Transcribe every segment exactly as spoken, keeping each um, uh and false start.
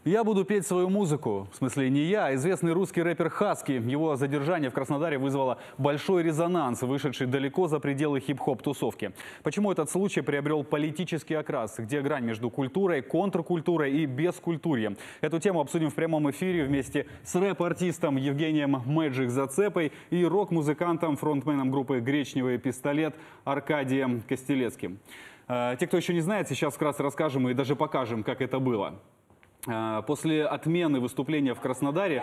Я буду петь свою музыку. В смысле, не я, а известный русский рэпер Хаски. Его задержание в Краснодаре вызвало большой резонанс, вышедший далеко за пределы хип-хоп-тусовки. Почему этот случай приобрел политический окрас? Где грань между культурой, контркультурой и бескультурьем? Эту тему обсудим в прямом эфире вместе с рэп-артистом Евгением Мэджик Зацепой и рок-музыкантом, фронтменом группы «Гречневый пистолет» Аркадием Костелецким. Те, кто еще не знает, сейчас вкратце расскажем и даже покажем, как это было. После отмены выступления в Краснодаре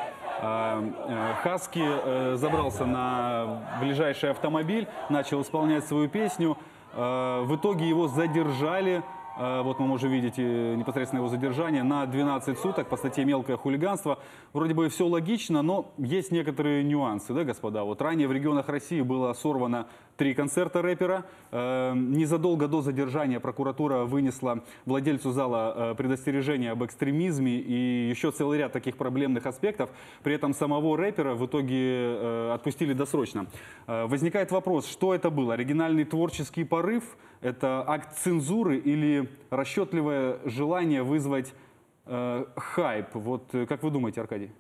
Хаски забрался на ближайший автомобиль, начал исполнять свою песню. В итоге его задержали. Вот мы можем видеть непосредственно его задержание на двенадцать суток по статье «Мелкое хулиганство». Вроде бы все логично, но есть некоторые нюансы, да, господа? Вот ранее в регионах России было сорвано три концерта рэпера. Незадолго до задержания прокуратура вынесла владельцу зала предостережение об экстремизме и еще целый ряд таких проблемных аспектов. При этом самого рэпера в итоге отпустили досрочно. Возникает вопрос, что это был? Оригинальный творческий порыв? Это акт цензуры или расчетливое желание вызвать э, хайп? Вот как вы думаете, Аркадий?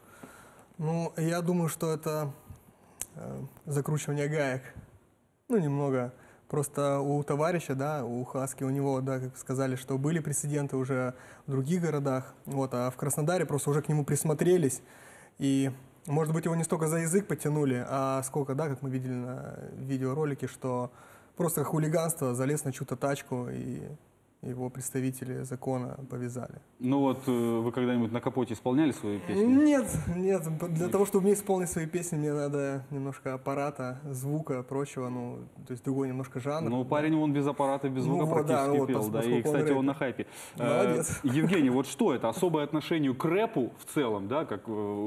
Ну, я думаю, что это э, закручивание гаек. Ну, немного. Просто у товарища, да, у Хаски, у него, да, как сказали, что были прецеденты уже в других городах. Вот, а в Краснодаре просто уже к нему присмотрелись. И, может быть, его не столько за язык потянули, а сколько, да, как мы видели на видеоролике, что просто хулиганство, залез на чью-то тачку, и его представители закона повязали. Ну вот, вы когда-нибудь на капоте исполняли свои песни? Нет, нет. Для того, чтобы мне исполнить свои песни, мне надо немножко аппарата, звука, прочего, ну, то есть другой немножко жанр. Ну, парень, он без аппарата, без звука ну, практически да, вот, пел, да, и, кстати, он, он на хайпе. Молодец. Евгений, вот что это? Особое отношение к рэпу в целом, да, как к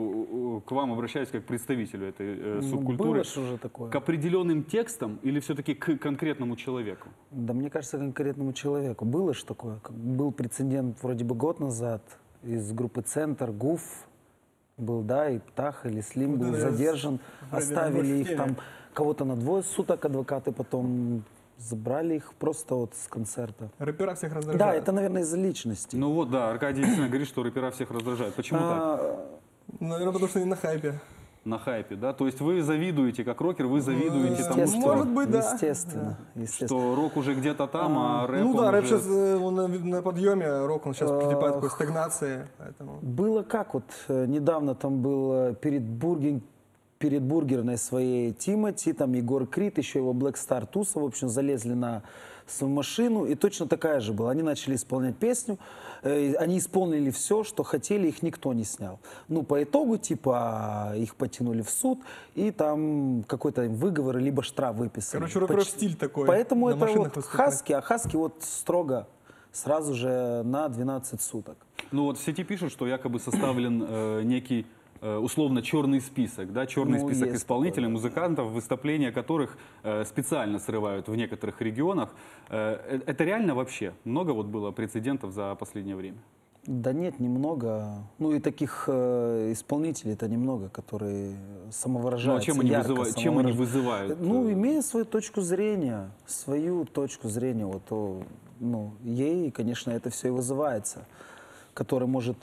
вам обращаюсь как к представителю этой субкультуры, ну, уже такое. К определенным текстам или все-таки к конкретному человеку? Да, мне кажется, конкретному человеку. Было же такое. Был прецедент вроде бы год назад из группы «Центр», ГУФ был, да, и Птах, или Слим был да, задержан. Оставили их там, кого-то на двое суток, адвокаты потом забрали их просто вот с концерта. Рэпера всех раздражают. Да, это, наверное, из-за личности. Ну вот, да, Аркадий действительно говорит, что рэпера всех раздражают. Почему а... так? Наверное, потому что они на хайпе. На хайпе, да? То есть вы завидуете, как рокер, вы завидуете тому, что... Может быть, да. Естественно. Да. Естественно. Что рок уже где-то там, а, а рэп Ну да, рэп уже... сейчас он на, на подъеме, рок он сейчас потерпает такой стагнации. Поэтому... Было как вот, недавно там был перед бургер, перед бургерной своей Тимати, там Егор Крид, еще его Black Star Туса, в общем, залезли на свою машину, и точно такая же была. Они начали исполнять песню, э, они исполнили все, что хотели, их никто не снял. Ну, по итогу, типа, их потянули в суд, и там какой-то выговор, либо штраф выписали. Короче, рок стиль такой. Поэтому это вот Хаски, а Хаски вот строго сразу же на двенадцать суток. Ну вот в сети пишут, что якобы составлен э, некий условно черный список, да, черный ну, список исполнителей, такое, музыкантов, выступления которых э, специально срывают в некоторых регионах. Э, это реально вообще? Много вот было прецедентов за последнее время? Да нет, немного. Ну и таких э, исполнителей-то немного, которые самовыражаются. Ну, а чем, ярко, они вызывают, чем они вызывают? Ну, имея свою точку зрения, свою точку зрения, вот, то, ну, ей, конечно, это все и вызывается, который может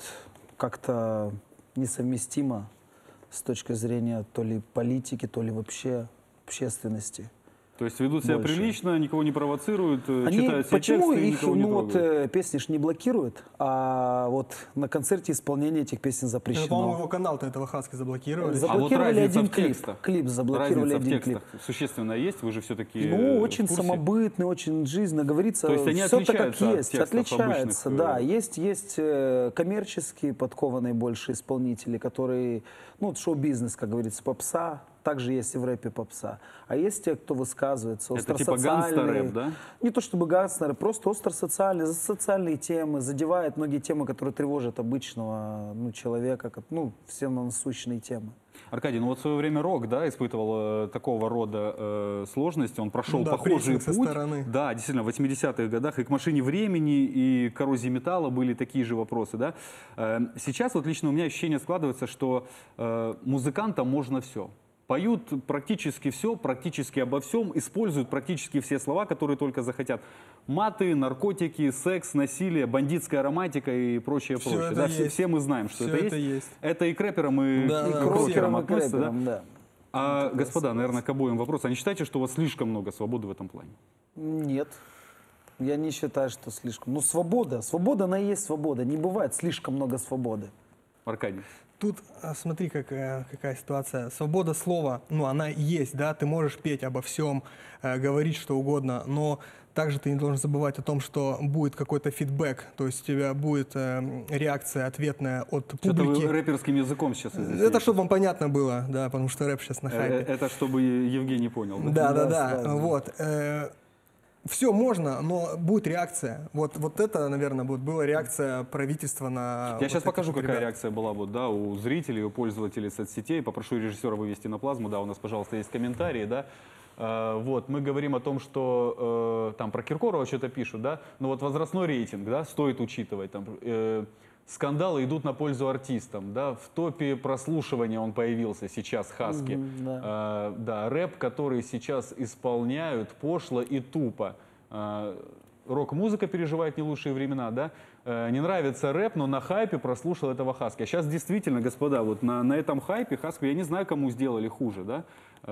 как-то несовместимо с точки зрения то ли политики, то ли вообще общественности. То есть ведут себя больше. Прилично, никого не провоцируют, Они, читают все почему тексты, их, никого ну, не вот, трогают? песни ж не блокируют, а вот на концерте исполнение этих песен запрещено. По-моему, его канал-то этого Хаски заблокировали. Заблокировали а вот один клип. Текстах. Клип заблокировали разница один в текстах клип. Существенная есть? Вы же все-таки Ну, в очень курсе? Самобытный, очень жизненно говорится. То есть они все так, как есть. от Отличается, обычных... да. Есть, есть коммерческие подкованные больше исполнители, которые, ну, вот шоу-бизнес, как говорится, попса. Также есть и в рэпе попса. А есть те, кто высказывается. Это типа гангстер-рэп, да? Не то чтобы гангстер, просто остро-социальные, за социальные темы, задевает многие темы, которые тревожат обычного ну, человека, ну, все насущные темы. Аркадий, ну вот в свое время рок, да, испытывал э, такого рода э, сложности, он прошел ну, да, похожий путь. Со стороны. Да, действительно, в восьмидесятых годах и к «Машине времени», и к «Коррозии металла» были такие же вопросы, да. Э, сейчас вот лично у меня ощущение складывается, что э, музыкантам можно все. Поют практически все, практически обо всем, используют практически все слова, которые только захотят. Маты, наркотики, секс, насилие, бандитская романтика и прочее, Всё прочее. это Да, все, есть. все мы знаем, что Всё это, это есть. есть. Это и к рэперам, и, Да, и да, к да. рокерам Рокерам и относится. Да? крэперам, да. А, Это господа, красиво. наверное, к обоим вопрос. А не считаете, что у вас слишком много свободы в этом плане? Нет. Я не считаю, что слишком. Ну, свобода. Свобода, она и есть свобода. Не бывает слишком много свободы. Аркадий. Тут а, смотри, какая, какая ситуация. Свобода слова, ну, она есть, да, ты можешь петь обо всем, э, говорить что угодно, но также ты не должен забывать о том, что будет какой-то фидбэк, то есть у тебя будет э, реакция ответная от Что-то публики. вы рэперским языком сейчас Это изъясняете. чтобы вам понятно было, да, потому что рэп сейчас на Э, хайпе. Это чтобы Евгений понял. Да? Да, да, Да, да. сразу. Вот. Все можно, но будет реакция. Вот, вот это, наверное, будет, была реакция правительства на. Я вот сейчас этих покажу, вот какая ребят. реакция была вот, да, у зрителей, у пользователей соцсетей. Попрошу режиссера вывести на плазму. Да, у нас, пожалуйста, есть комментарии, да. Э, вот, мы говорим о том, что э, там про Киркорова что-то пишут, да. Но вот возрастной рейтинг, да, стоит учитывать. Там, э, скандалы идут на пользу артистам, да. В топе прослушивания он появился сейчас, Хаски. Мгм, да. Э, да, рэп, который сейчас исполняют пошло и тупо. Э, рок-музыка переживает не лучшие времена, да? Э, не нравится рэп, но на хайпе прослушал этого Хаски. А сейчас действительно, господа, вот на, на этом хайпе Хаску, я не знаю, кому сделали хуже, да?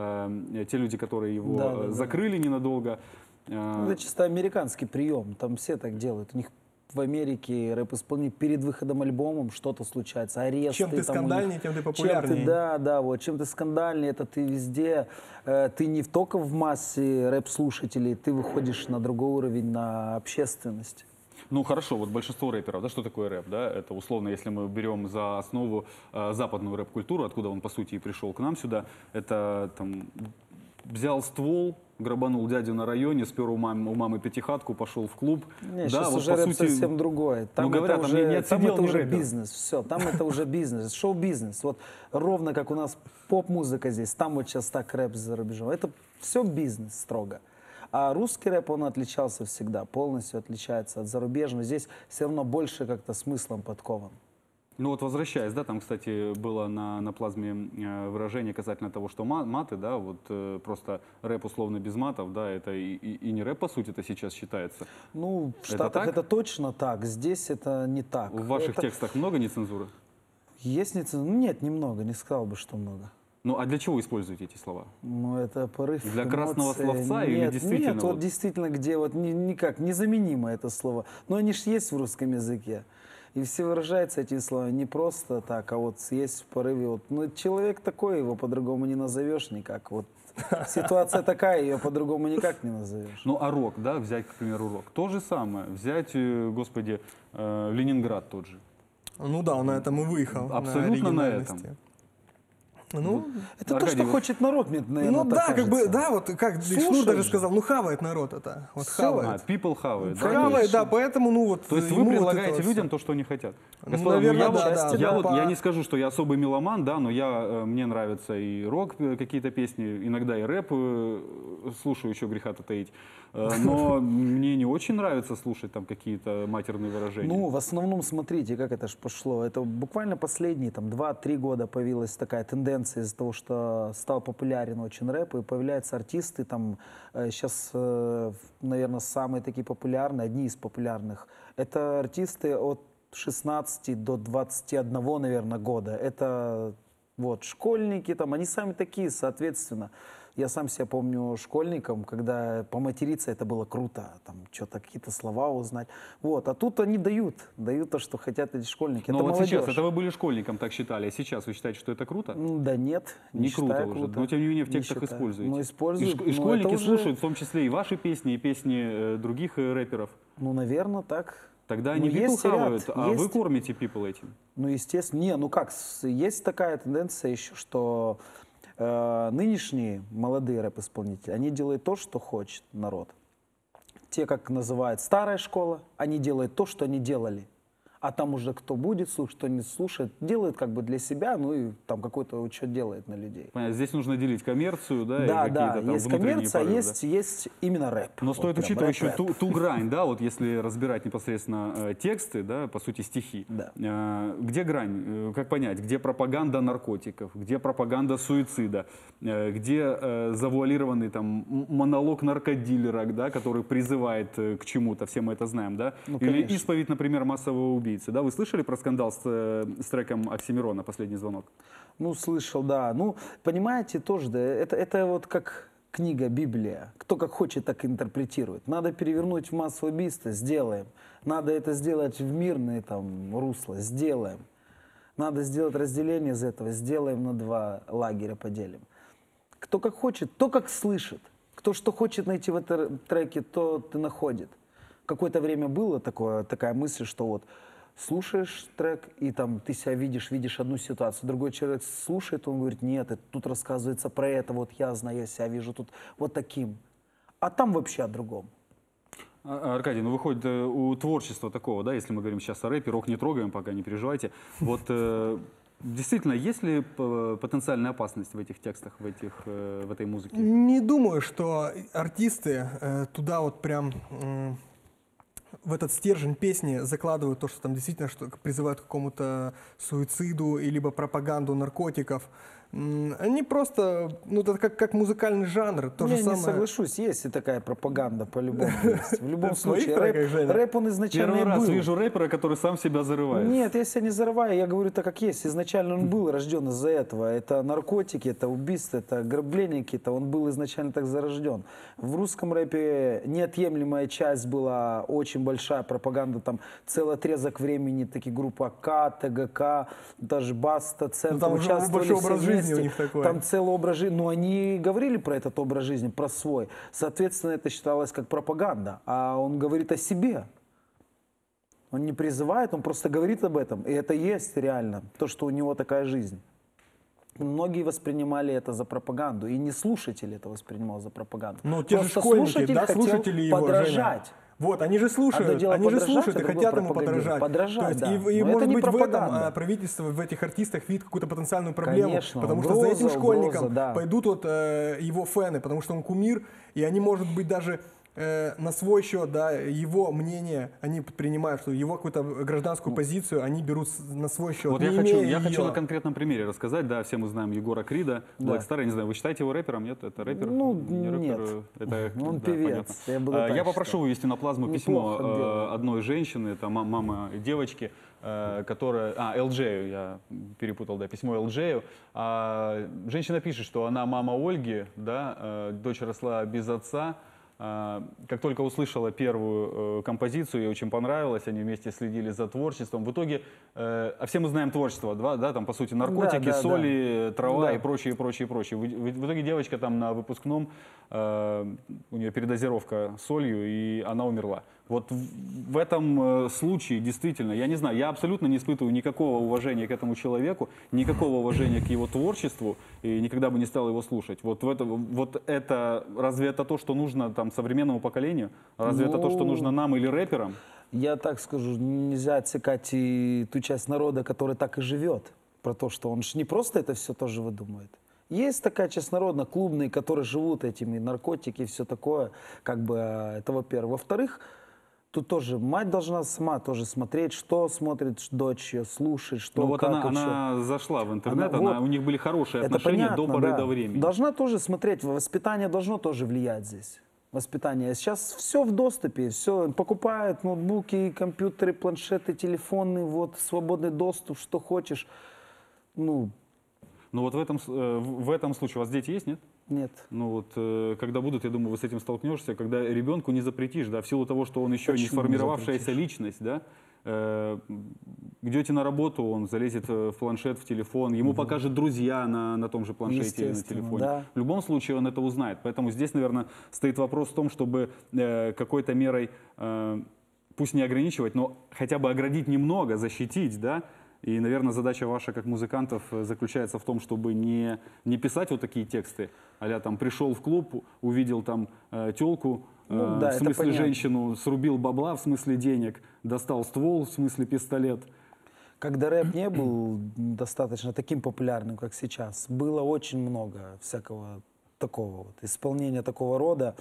Э, те люди, которые его Да, да, э, да. закрыли ненадолго. Э, Ну, это чисто американский прием. Там все так делают. У них в Америке рэп-исполнитель перед выходом альбома что-то случается, аресты. Чем ты там у них. скандальнее, тем ты Чем популярнее. ты, да, да, вот, чем ты скандальнее, это ты везде, э, ты не только в массе рэп-слушателей, ты выходишь на другой уровень, на общественность. Ну хорошо, вот большинство рэперов, да, что такое рэп, да? Это условно, если мы берем за основу э, западную рэп-культуру, откуда он по сути и пришел к нам сюда, это там взял ствол, грабанул дядю на районе, спер у мамы, у мамы пятихатку, пошел в клуб. Не, да, сейчас вот уже по рэп сути, совсем другое. Там ну, говорят, это там уже, не- не там отсидел это ни уже рэпер. бизнес, все, там это уже бизнес, шоу-бизнес. Вот ровно как у нас поп-музыка здесь, там вот сейчас так рэп за рубежом. Это все бизнес строго. А русский рэп, он отличался всегда, полностью отличается от зарубежного. Здесь все равно больше как-то смыслом подкован. ну вот возвращаясь, да, там, кстати, было на, на плазме э, выражение касательно того, что ма- маты, да, вот э, просто рэп условно без матов, да, это и, и- и не рэп, по сути, это сейчас считается. Ну, в Это Штатах так? это точно так, здесь это не так. В ваших Это текстах много нецензуры? есть нецензура? Ну, нет, немного, не сказал бы, что много. Ну а для чего используете эти слова? Ну, это порыв Для красного эмоций. словца или Нет, действительно Нет, вот- вот действительно, где вот ни- никак, незаменимо это слово. Но они же есть в русском языке. И все выражаются эти слова не просто так, а вот есть в порыве. Вот, ну, человек такой, его по-другому не назовешь никак. Вот ситуация такая, ее по-другому никак не назовешь. Ну а рок, да, взять, к примеру, рок. То же самое. Взять, э, господи, э, Ленинград тот же. Ну да, он на этом и выехал. Абсолютно на этом. оригинальности. Ну, Это Аркадий, то, что вот- хочет народ, мне, наверное, ну так да, как бы, кажется. да, вот как Слушай Шнур даже же. сказал, ну хавает народ это. Вот Всё. А, хавает. people хавает, да? Хавает, да, поэтому, ну вот. То есть вы ему вот это предлагаете вот людям всё. то, что они хотят. Ну, Господа, наверное, я, да, вот, да, я, да. вот, По- я не скажу, что я особый меломан, да, но я, э, мне нравится и рок, э, какие-то песни, иногда и рэп э, слушаю, еще греха-то таить. Э, Но мне не очень нравится слушать там какие-то матерные выражения. Ну, в основном, смотрите, как это ж пошло. Это буквально последние там два-три года появилась такая тенденция из-за того, что стал популярен очень рэп, и появляются артисты, там, сейчас, наверное, самые такие популярные, одни из популярных. Это артисты от шестнадцати до двадцати одного, наверное, года. Это вот школьники, там, они сами такие, соответственно. Я сам себя помню школьником, когда поматериться это было круто, там что-то какие-то слова узнать. Вот, а тут они дают, дают то, что хотят эти школьники. Но это вот молодежь. сейчас, это вы были школьником, так считали, а сейчас вы считаете, что это круто? М, Да нет, не, Не круто считаю уже, круто. но тем не менее в Не текстах считаю. используете. Ну, И, используют. ш- и но школьники это уже- слушают, в том числе и ваши песни, и песни э, других э, рэперов. Ну, наверное, так. Тогда Ну, они people есть ряд, хавают, а вы есть. кормите people этим. Ну, естественно. Не, ну как, с- есть такая тенденция еще, что э, нынешние молодые рэп-исполнители, они делают то, что хочет народ. Те, как называют старая школа, они делают то, что они делали. А там уже кто будет слушать, кто не слушает, делает как бы для себя, ну и там какой-то учет делает на людей. Понятно, здесь нужно делить коммерцию, да, Да, и да, какие-то там есть внутренние коммерция, порывы, есть, да. есть именно рэп. Но Вот стоит прям учитывать еще рэп-рэп. ту, ту грань, да, вот если разбирать непосредственно э, тексты, да, по сути стихи, Да. э, где грань, э, как понять, где пропаганда наркотиков, где пропаганда суицида, э, где э, завуалированный там м- монолог наркодилера, да, который призывает э, к чему-то, все мы это знаем, да, Ну, или конечно. исповедь, например, массового убийцы, да, вы слышали про скандал с, э, с треком Оксимирона «Последний звонок»? Ну, слышал, да. Ну, понимаете, тоже, да, это, это вот как книга, Библия. Кто как хочет, так и интерпретирует. Надо перевернуть в массовое убийство — сделаем. Надо это сделать в мирное там русло — сделаем. Надо сделать разделение из этого — сделаем, на два лагеря поделим. Кто как хочет, то как слышит. Кто что хочет найти в этом треке, то ты находит. Какое-то время было такое, такая мысль, что вот слушаешь трек, и там ты себя видишь, видишь одну ситуацию, другой человек слушает, он говорит: нет, это, тут рассказывается про это, вот я знаю, я себя вижу тут вот таким. А там вообще о другом. А, Аркадий, ну выходит, э, у творчества такого, да, если мы говорим сейчас о рэпе, рок не трогаем, пока не переживайте. Вот э, действительно, есть ли п- потенциальная опасность в этих текстах, в, этих, э, в этой музыке? Не думаю, что артисты э, туда вот прям м, в этот стержень песни закладывают то, что там действительно что, призывают к какому-то суициду и либо пропаганду наркотиков. М, Они просто, ну это как, как музыкальный жанр, то я же не самое. соглашусь, есть и такая пропаганда по-любому есть. В любом В своих случае, рэп, треках, Женя? рэп он изначально Первый и раз был. вижу рэпера, который сам себя зарывает. Нет, я себя не зарываю, я говорю так, как есть. Изначально он был рожден из-за этого. Это наркотики, это убийства, это ограбления какие-то. Он был изначально так зарожден. В русском рэпе неотъемлемая часть была очень большая пропаганда. Там целый отрезок времени, такие группы АК, ТГК, даже Баста, Центр. Ну, там уже участвовали большой все образ жизни вместе. у них такой. Там целый образ жизни. Ну, они говорили про этот образ жизни, про свой. Соответственно, это считалось как пропаганда. А он говорит о себе. Он не призывает, он просто говорит об этом. И это есть реально, то, что у него такая жизнь. Многие воспринимали это за пропаганду, и не слушатель это воспринимал за пропаганду. Ну, те же Просто школьники, слушатель да, хотел слушатели его, подражать. Женя. Вот, они же Одно слушают, дело они же подражать, слушают а и другое хотят ему пропагандировать. подражать. Подражать, То есть, да. И, и Но может это не быть, в этом пропаганда. а, правительство, в этих артистах видит какую-то потенциальную проблему. Конечно, потому что за этим угроза, школьником угроза, да. пойдут вот, э, его фэны, потому что он кумир, и они, может быть, даже э, на свой счет, да, его мнение, они принимают, что его какую-то гражданскую позицию они берут с- на свой счет. Вот не я хочу, имея я хочу её. на конкретном примере рассказать. Да, все мы знаем Егора Крида, Да. Black Star. Я не знаю, вы считаете его рэпером? Нет, это рэпер? Ну, Не рэпер, нет. Это, Он да, певец, понятно. я буду А, так Я попрошу считать. вывести на плазму письмо Неплохо э, делает. одной женщины, это ма- мама девочки, э, которая... А, эл джей, я перепутал, да, письмо эл джей. А, женщина пишет, что она мама Ольги, да, э, дочь росла без отца. А, Как только услышала первую э, композицию, ей очень понравилось, они вместе следили за творчеством. В итоге, э, а все мы знаем творчество, да, да, там по сути наркотики, да, да. соли, трава Да. и прочее, прочее, прочее. В, в- в итоге девочка там на выпускном, э, у нее передозировка солью, и она умерла. Вот в, в этом э, случае действительно, я не знаю, я абсолютно не испытываю никакого уважения к этому человеку, никакого уважения к его творчеству, и никогда бы не стал его слушать. Вот, в это, вот это, разве это то, что нужно там современному поколению? Разве это то, что Ну, нужно нам или рэперам? Я так скажу, нельзя отсекать и ту часть народа, которая так и живет. Про то, что он же не просто это все тоже выдумывает. Есть такая часть народа, клубные, которые живут этими наркотики и все такое. Как бы э, это, во-первых. Во-вторых, тут тоже мать должна сама тоже смотреть, что смотрит дочь ее, слушать, что, Ну вот как она, и чё. она зашла в интернет, Она- она- вот. у них были хорошие Это отношения понятно, до поры да. до времени. Должна тоже смотреть, воспитание должно тоже влиять здесь. Воспитание. Сейчас все в доступе, все покупают ноутбуки, компьютеры, планшеты, телефоны, вот свободный доступ, что хочешь. Ну, Но вот в этом, с- э, в в этом случае у вас дети есть, нет? нет. Ну вот, э, когда будут, я думаю, вы с этим столкнешься, когда ребенку не запретишь, да, в силу того, что он еще не Почему не сформировавшаяся запретишь? личность, да, э, идете на работу, он залезет э, в планшет, в телефон, ему покажет друзья на, на том же планшете или на Естественно, телефоне. да. В любом случае он это узнает. Поэтому здесь, наверное, стоит вопрос в том, чтобы э, какой-то мерой, э, пусть не ограничивать, но хотя бы оградить немного, защитить, да. И, наверное, задача ваша как музыкантов э, заключается в том, чтобы не, не писать вот такие тексты, а-ля там пришел в клуб, увидел там э, телку, Ну Э, да, в это смысле понятно. женщину срубил бабла, в смысле денег, достал ствол, в смысле пистолет. Когда рэп не был достаточно таким популярным, как сейчас, было очень много всякого такого вот, исполнения такого рода,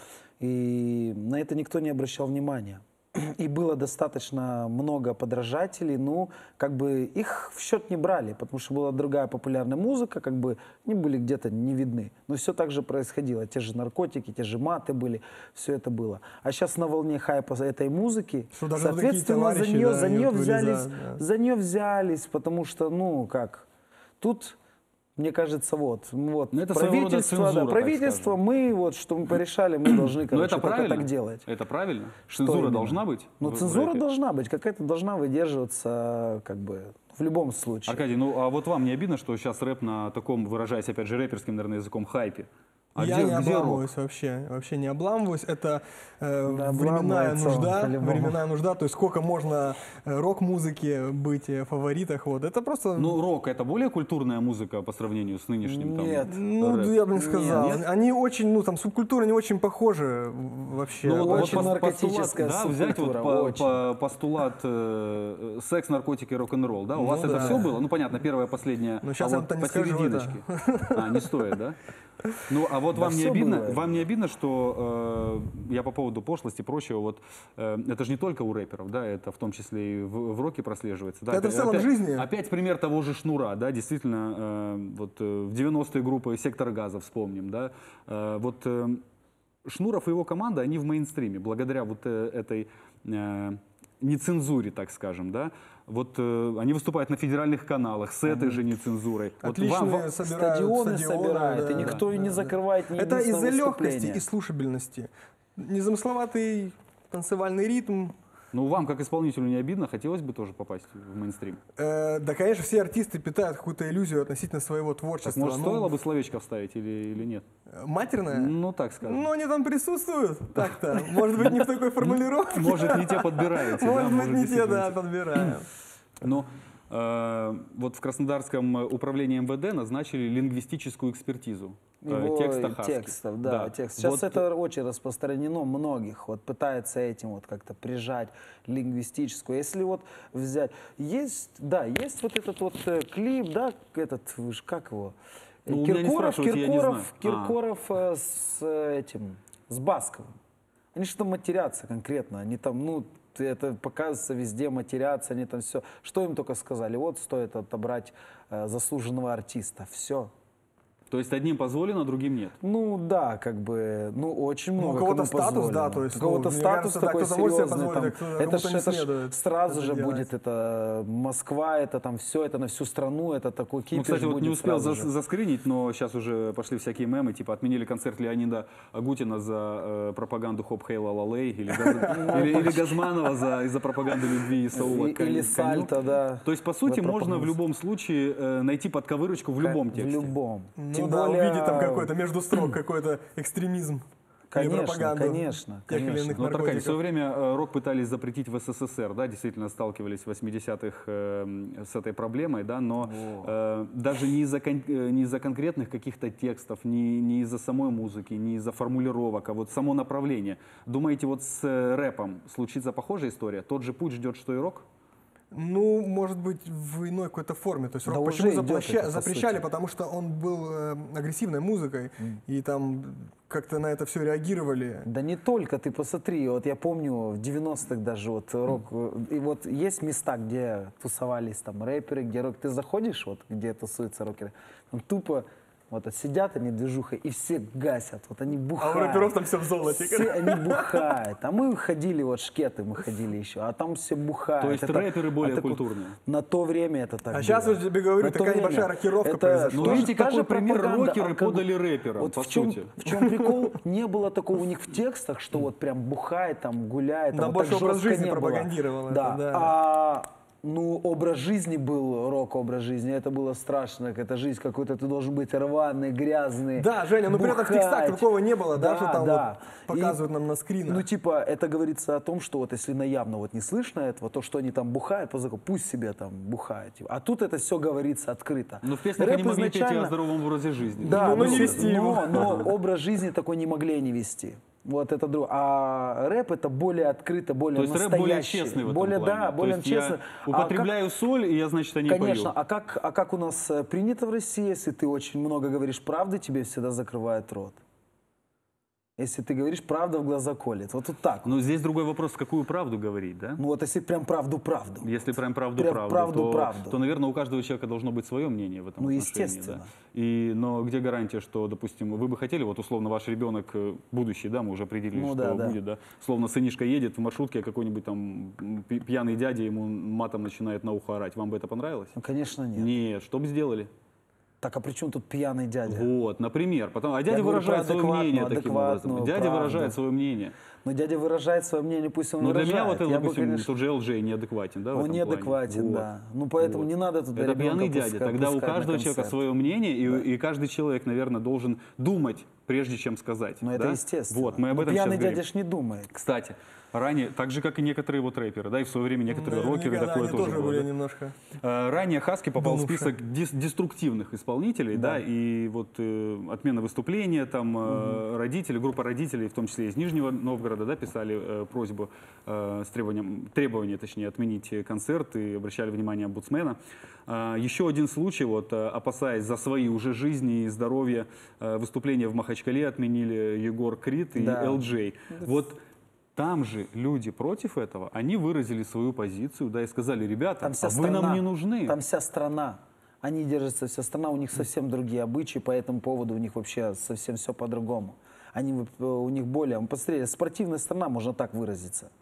и на это никто не обращал внимания. И было достаточно много подражателей, ну, как бы их в счет не брали, потому что была другая популярная музыка, как бы они были где-то не видны. Но все так же происходило, те же наркотики, те же маты были, все это было. А сейчас на волне хайпа этой музыки, Что даже такие соответственно, за товарищи, нее, да, за они нее вот взялись, вылезают, да. за нее взялись, потому что, ну, как, тут... Мне кажется, вот, вот Ну, это своего рода правительство, цензура, да, так правительство, скажем. мы вот, что мы порешали, мы должны, Но короче, это только правильно? так делать. Это правильно? Что Цензура именно? должна быть? Ну, в- в цензура рэпе? должна быть, какая-то должна выдерживаться, как бы, в любом случае. Аркадий, ну а вот вам не обидно, что сейчас рэп на таком, выражаясь опять же рэперским, наверное, языком, хайпе? А я где, не где рок? обламываюсь вообще, вообще не обламываюсь. Это э, Да, временная обламывается он, нужда, по-любому. временная нужда. То есть сколько можно э, рок-музыки быть э, в фаворитах, вот. Это просто... Ну, рок — это более культурная музыка по сравнению с нынешним там, Нет. Ну, рэп? я бы не сказал. Нет? Они очень, ну, там, субкультуры не очень похожи в- вообще. Ну, вот, Очень вот пос- наркотическая постулат, да, взять вот субкультура, по- очень. по- постулат э, секс, наркотики, рок-н-ролл, да? У Ну вас это да. все было? Ну, понятно, первое, последнее, Ну, щас а я вот вам-то не скажу, посерединочке. А, не стоит, да? Ну, а вот Да вам не всё обидно, бывает. вам не обидно, что э, я по поводу пошлости и прочего, вот э, это же не только у рэперов, да, это в том числе и в, в роке прослеживается. Да, Это в целом опять, в жизни. Опять пример того же Шнура, да, действительно, э, вот э, в девяностые группы «Сектор газа» вспомним, да, э, вот э, Шнуров и его команда, они в мейнстриме, благодаря вот э, этой э, нецензуре, так скажем, да, вот э, они выступают на федеральных каналах с этой же нецензурой. Вот Отличные вам- вам- собирают Стадионы, стадионы, собирают, да, и никто да, и не да. закрывает ни Это из-за единственного легкости выступления. и слушабельности. Незамысловатый танцевальный ритм. Ну, вам, как исполнителю, не обидно? Хотелось бы тоже попасть в мейнстрим? Э, да, конечно, все артисты питают какую-то иллюзию относительно своего Так, творчества. может, Ну, стоило бы словечко вставить или, или нет? э, Матерное? Ну, так скажем. Ну, они там присутствуют. Так-то. Может быть, не в такой формулировке. Может, не те подбираете, да? Может быть, не те, действительно да, те. подбираем. Но э, вот в Краснодарском управлении эм вэ дэ назначили лингвистическую экспертизу э, Его текста Хаски. текстов, да, текст. Сейчас Вот, это очень распространено, многих вот пытаются этим вот как-то прижать лингвистическую. Если вот взять, есть, да, есть вот этот вот э, клип, да, этот, вы ж как его? Э, Ну, у меня не Киркоров, спрашивайте, я не Киркоров, знаю. А. Киркоров э, с э, этим, с Басковым. Они что матерятся конкретно, они там, ну, это показывается везде, матерятся, они там все. Что им только сказали? Вот стоит отобрать э, заслуженного артиста, все. То есть одним позволено, другим нет. Ну да, как бы, ну очень Ну, у много. кого-то кому статус, позволено. да, то есть, у кого-то ну, мне статус кажется, да, такой кто-то может себе серьезный, позволить, там, а кто- это ж, кому-то не это ж следует сразу это же делать. будет это Москва, это там все, это на всю страну, это такой кипиш Ну, кстати, вот будет не успел сразу зас- же. заскринить, но сейчас уже пошли всякие мемы, типа отменили концерт Леонида Агутина за э, пропаганду Хоп Хейла Лалей, или, Газ- или- или Газманова за, из-за пропаганды любви и Саула И- к коню. Или Сальто, да. То есть, по сути, за можно в пропаганду. любом случае э, найти подковырочку в любом В тексте. любом. Ну Тем да, более, увидеть там какой-то между строк, какой-то экстремизм. или Конечно, пропаганду конечно, тех или конечно. иных Ну, вот, Аркадий, в наркотиков. свое время э, рок пытались запретить в эс эс эс эр, да, действительно сталкивались в восьмидесятых э, с этой проблемой, да, но э, даже не из-за кон- э, не из-за конкретных каких-то текстов, не, не из-за самой музыки, не из-за формулировок, а вот само направление. Думаете, вот с э, рэпом случится похожая история? Тот же путь ждет, что и рок? Ну, может быть, в иной какой-то форме. То есть Да рок уже почему идет заплоща- это, по запрещали? сути. Потому что он был э, агрессивной музыкой, и там как-то на это все реагировали. Да не только, ты посмотри, вот я помню в девяностых даже вот рок, и вот есть места, где тусовались там рэперы, где рок, ты заходишь, вот где тусуются рокеры, там тупо вот сидят они движухой и все гасят, вот они А бухают. у рэперов там все в золоте. Все они бухают. А мы ходили, вот шкеты мы ходили еще, а там все бухают. То есть Это- рэперы более это ку- культурные? На то время это так А сейчас было. я тебе говорю, На то такая время небольшая рокировка это произошла. Ну, тоже видите, та какой же пример пропаганда, рокеры алкоголь. подали рэперам, Вот по в чем, сути. в чем прикол? Не было такого у них в текстах, что вот прям бухает, там гуляет. Да, там, вот больше так образ жестко жизни не было. пропагандировал это, Да. да. А ну, образ жизни был, рок-образ жизни, это было страшно. Это жизнь какой-то, ты должен быть рваный, грязный. Да, Женя, ну при этом в текстах бухать. такого не было, да, что там да. вот показывают И, нам на скринах. Ну, типа, это говорится о том, что вот если наявно вот не слышно этого, то, что они там бухают, по закону, пусть себе там бухают. типа. А тут это все говорится открыто. Но в песнях Рэп они могли петь и о изначально- здоровом образе жизни. Да, Ну, но но, не вести его. но, но образ жизни такой не могли они вести. Вот это друг. А рэп это более открыто, более То есть рэп настоящий. более честный в этом более, плане. Да, То более есть честный. я А как- употребляю соль, и я, значит, о ней Конечно, пою. а как, а как у нас э, принято в России, если ты очень много говоришь правды, тебе всегда закрывают рот. Если ты говоришь правда, в глаза колет. Вот тут так. Но здесь другой вопрос, какую правду говорить, да? Ну вот если прям правду-правду. Если прям правду Прям правду, правду, то, правду. то, наверное, у каждого человека должно быть свое мнение в этом Ну, отношении. естественно. Да. И, но где гарантия, что, допустим, вы бы хотели, вот условно ваш ребенок э, будущий, да, мы уже определили, Ну, что да, да. будет, да, словно сынишка едет в маршрутке, а какой-нибудь там м, пи- пьяный дядя ему матом начинает на ухо орать. Вам бы это понравилось? Ну, конечно, нет. Нет, что бы сделали? Так, а при чем тут пьяный дядя? Вот, например. Потом, а дядя говорю выражает про свое мнение адекватную, таким образом. адекватную Дядя правду. выражает свое мнение. Но дядя выражает свое мнение, пусть он Но для выражает. меня вот, это, Я бы, допустим, конечно, тот же эл джей неадекватен, да, в он этом неадекватен, плане. да. Ну, поэтому не надо туда Это ребенка пьяный дядя. пускать- Тогда у пускать на каждого человека концерт. свое мнение, и, и каждый человек, наверное, должен думать, прежде чем сказать. Ну, это да? естественно. Вот, мы об Но этом пьяный сейчас говорим. дядя ж не думает. Кстати, ранее, так же, как и некоторые вот рэперы, да, и в свое время некоторые рокеры, Наверняка, да, такое они тоже тоже было, были да. немножко. Э, Ранее Хаски попал в Думавшие. список дис- деструктивных исполнителей, да, Да. и вот э, отмена выступления, там э, родители, группа родителей, в том числе из Нижнего Новгорода, да, писали э, просьбу э, с требованием, требование, точнее, отменить концерт и обращали внимание омбудсмена. Э, еще один случай, вот, э, опасаясь за свои уже жизни и здоровье, э, выступление в Махачкале отменили Егор Крид и Да. эл джей. Вот там же люди против этого, они выразили свою позицию, да, и сказали: ребята, Там вся а вы страна, нам не нужны. Там вся страна. Они держатся, вся страна, у них совсем другие обычаи, по этому поводу у них вообще совсем все по-другому. Они, э, у них более, посмотрите, спортивная страна, можно так выразиться.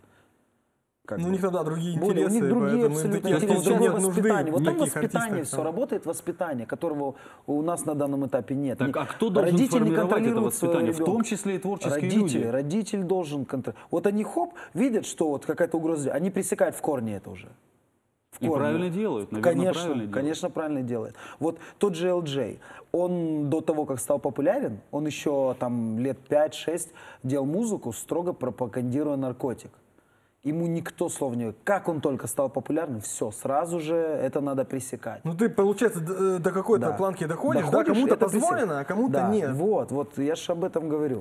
Как Ну, бы. у них тогда другие Более, интересы, у них другие поэтому им абсолютно такие интересы, артисты другое нет нужды. воспитание. Вот там никаких воспитание, артистов все там. работает, воспитание, которого у нас на данном этапе нет. Так, Ни- а кто должен родитель не формировать это контролирует своего воспитание? В том ребенка. числе и творческие Родители, люди. родитель должен контролировать. Вот они хоп, видят, что вот какая-то угроза, они пресекают в корне это уже. В И корне. правильно делают, наверное, Конечно, правильно делают. конечно, правильно делает. Вот тот же эл джей, он до того, как стал популярен, он еще там лет пять-шесть делал музыку, строго пропагандируя наркотик. Ему никто слов не... Как он только стал популярным, все, сразу же это надо пресекать. Ну ты, получается, до, до какой-то Да. планки доходишь, да, Доходишь, кому-то это позволено, пресек- а кому-то Да, нет. Вот, вот, я же об этом говорю.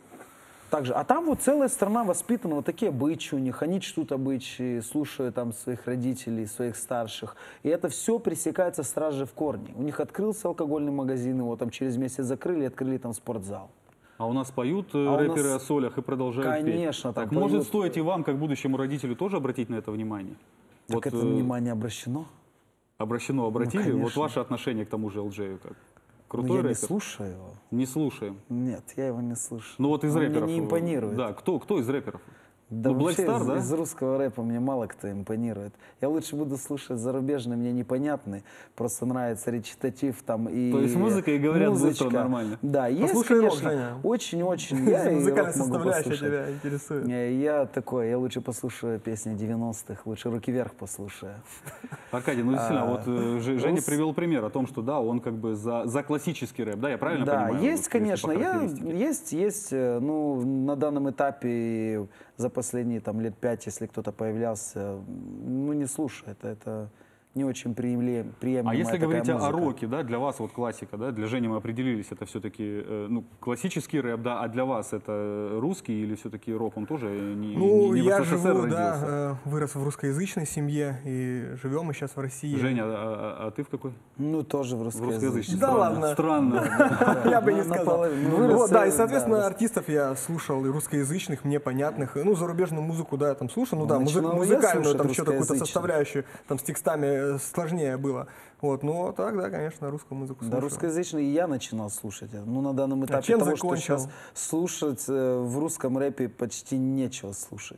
Также, а там вот целая страна воспитана, вот такие обычаи у них, они чтут обычаи, слушают там своих родителей, своих старших. И это все пресекается сразу же в корне. У них открылся алкогольный магазин, его там через месяц закрыли, открыли там спортзал. А у нас поют э, А у рэперы нас- о солях и продолжают Конечно, петь. там Так может поют. стоит и вам, как будущему родителю, тоже обратить на это внимание? Так Вот, это э, внимание обращено. обращено, обратили? вот конечно. ваше отношение к тому же эл джей как? Но Крутой я не рэпер? слушаю его. Не слушаем. Нет, я его не слушаю. Ну вот из Он рэперов. Мне не э, импонирует. Да, кто, кто из рэперов? Да ну, Black вообще Star, из, да? из русского рэпа мне мало кто импонирует. Я лучше буду слушать зарубежный, мне непонятный. Просто нравится речитатив там и То есть музыка и говорят быстро, музычка. нормально? Да, есть, Послушай рок, конечно. Женя. Очень-очень. Я и Музыкальная рок могу составляющая послушать. тебя интересует. Не, Я такой, я лучше послушаю песни девяностых, лучше «Руки вверх» послушаю. Аркадий, ну действительно, А, вот э, Ж- Женя рус- привел пример о том, что да, он как бы за, за классический рэп, да, я правильно Да, понимаю? есть, вот, если конечно, по я, характеристике? есть, есть, э, ну, на данном этапе за последние там лет пять, если кто-то появлялся, ну, не слушает, это не очень приемле- приемлемая А если такая говорить о музыка. роке, да, для вас вот классика, да, для Жени мы определились, это все-таки э, ну, классический рэп, да, а для вас это русский или все-таки рок, он тоже не, Ну, не, не я в СССР живу, родился? да, э, вырос в русскоязычной семье и живем мы сейчас в России. Женя, а, а- а ты в какой? Ну, тоже в В русскоязычном. русскоязычный. Да Странно, ладно. Странно. Я бы не На- сказал. наполовину. Ну, Вырос, вот, да, и, э, соответственно, да, артистов я слушал и русскоязычных, мне понятных. Ну, зарубежную музыку, да, я там слушал. Ну, да, музы- начинал я музыкальную, слушать там еще какую-то русскоязычную. составляющую, там с текстами э, сложнее было. Вот, ну, а так, да, конечно, русскую музыку Да, слушаю. русскоязычный и я начинал слушать. Ну, на данном этапе чем того, закончил? что сейчас слушать э, в русском рэпе почти нечего слушать.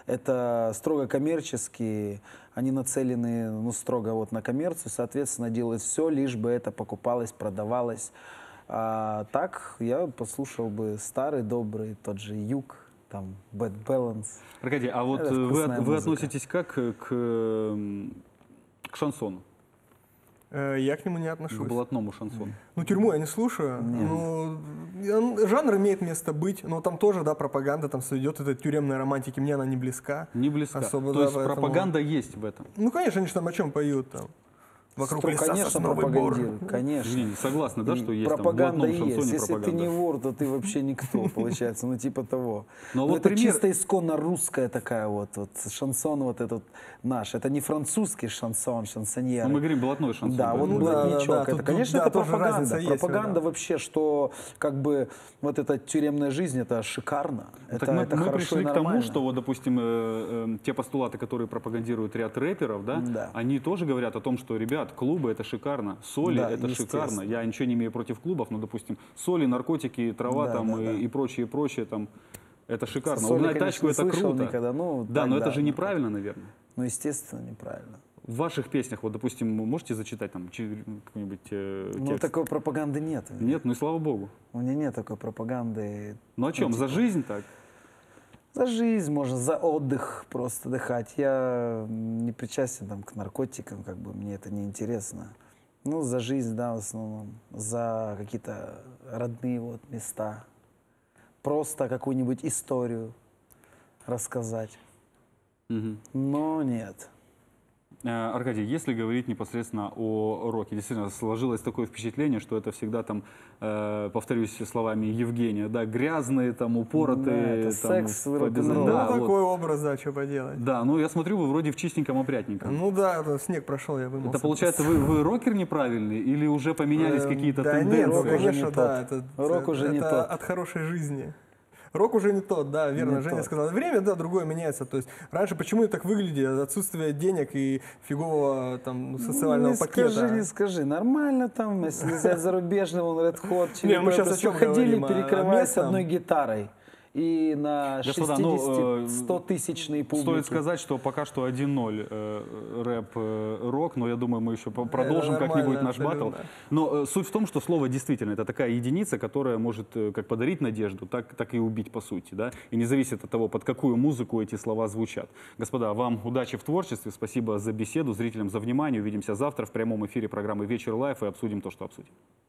Это строго коммерческие, они нацелены, ну, строго вот на коммерцию, соответственно, делают все, лишь бы это покупалось, продавалось. А так я послушал бы старый, добрый, тот же Юг, там, Bad Balance. Аркадий, а вот Это э, вы, вкусная от- вы музыка. относитесь как к, м, к шансону, Э, Я к нему не к отношусь. блатному шансону? Ну, тюрьму я не слушаю. Ну, он- жанр имеет место быть, но там тоже, да, пропаганда там идет, этой тюремной романтики, мне она не близка. Не близко. Особо, То да, есть поэтому- пропаганда есть в этом. Ну, конечно, они же там о чем поют там. Вокруг Сто- леса конечно, сосновый бор. пропагандируют, конечно. Не, не, согласны, да, И что есть там в пропаганда блатном есть. шансоне Если ты пропаганда? не вор, то ты вообще никто, получается, ну типа того. Но Но вот это пример- чисто исконно русская такая вот, вот шансон вот этот наш. Это не французский шансон, шансоньер. Ну, мы говорим блатной шансон. Да, вот поэтому- Ну да, блатничок. да, да. Это, Тут- конечно, да, это тоже пропаганда. разница есть, Пропаганда да. вообще, что как бы вот эта тюремная жизнь, это шикарно. Ну, Это, так мы, это мы хорошо и пришли к тому, нормально. что вот, допустим, э, э, те постулаты, которые пропагандируют ряд рэперов, да, Да. они тоже говорят о том, что, ребят, клубы это шикарно, соли Да, это естественно. шикарно. Я ничего не имею против клубов, но, допустим, соли, наркотики, трава Да, там да, и, да. и прочее, прочее там. Это шикарно. Соли, Угнать конечно, тачку не это слышал круто. никогда, ну, да, так, но да, это же ну, неправильно, наверное. Ну, естественно, неправильно. В ваших песнях, вот, допустим, можете зачитать там чи- какой-нибудь э, Ну, текст? такой пропаганды нет. у меня. Нет, ну и слава богу. У меня нет такой пропаганды. Ну о чем? За жизнь так? За жизнь, можно, за отдых просто отдыхать. Я не причастен там, к наркотикам, как бы мне это не интересно. Ну, за жизнь, да, в основном. За какие-то родные вот места. Просто какую-нибудь историю рассказать. Мгм. Но нет. Э, Аркадий, если говорить непосредственно о роке, действительно сложилось такое впечатление, что это всегда там, э, повторюсь словами Евгения, да, грязные, там, упоротые. Да, это там, секс, по рок-н-ролл. безо- Ну, да, вот. такой образ, да, что поделать. Да, ну я смотрю, вы вроде в чистеньком опрятненьком. Ну да, это снег прошел, я вымылся. Это получается, вы, вы рокер неправильный или уже поменялись Эм, какие-то да тенденции? нет, ну, Рок уже конечно, не да. тот. Это, Рок уже не это тот. от хорошей жизни. Рок уже не тот, да, верно, Не Женя тот. сказал. Время, да, другое меняется. То есть раньше почему это так выглядит? Отсутствие денег и фигового там ну, социального не пакета. скажи, не скажи. Нормально там, если взять зарубежный, вон Red Hot, Не, мы Chili щас о Peppers, чем ходили, говорим? О- о перекрываясь местном? одной гитарой. И на Господа, ну, э, шестидесяти-стотысячной публике. Стоит сказать, что пока что один ноль э, рэп, э, рок, но я думаю, мы еще по- продолжим нормально, как-нибудь наш абсолютно. батл. Но э, суть в том, что слово действительно это такая единица, которая может э, как подарить надежду, так, так и убить по сути. Да? И не зависит от того, под какую музыку эти слова звучат. Господа, вам удачи в творчестве, спасибо за беседу, зрителям за внимание. Увидимся завтра в прямом эфире программы «Вечер лайф» и обсудим то, что обсудим.